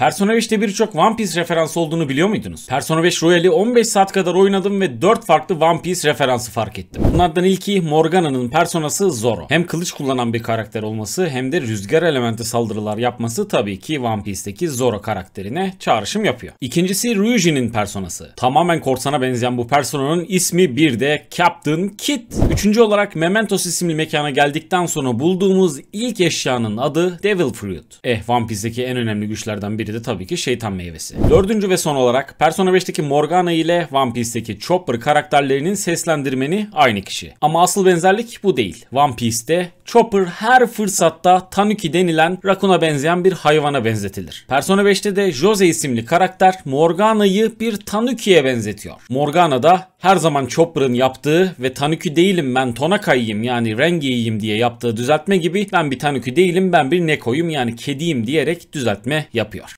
Persona 5'te birçok One Piece referansı olduğunu biliyor muydunuz? Persona 5 Royale'i 15 saat kadar oynadım ve 4 farklı One Piece referansı fark ettim. Bunlardan ilki Morgana'nın personası Zoro. Hem kılıç kullanan bir karakter olması hem de rüzgar elementi saldırılar yapması tabii ki One Piece'teki Zoro karakterine çağrışım yapıyor. İkincisi Ryuji'nin personası. Tamamen korsana benzeyen bu personanın ismi bir de Captain Kid. Üçüncü olarak Mementos isimli mekana geldikten sonra bulduğumuz ilk eşyanın adı Devil Fruit. One Piece'deki en önemli güçlerden biri de tabii ki şeytan meyvesi. Dördüncü ve son olarak Persona 5'teki Morgana ile One Piece'teki Chopper karakterlerinin seslendirmeni aynı kişi. Ama asıl benzerlik bu değil. One Piece'te Chopper her fırsatta Tanuki denilen Rakun'a benzeyen bir hayvana benzetilir. Persona 5'te de Jose isimli karakter Morgana'yı bir Tanuki'ye benzetiyor. Morgana da her zaman Chopper'ın yaptığı ve Tanuki değilim ben Tonakai'yim yani Rengi'yim diye yaptığı düzeltme gibi ben bir Tanuki değilim ben bir Neko'yum yani kediyim diyerek düzeltme yapıyor.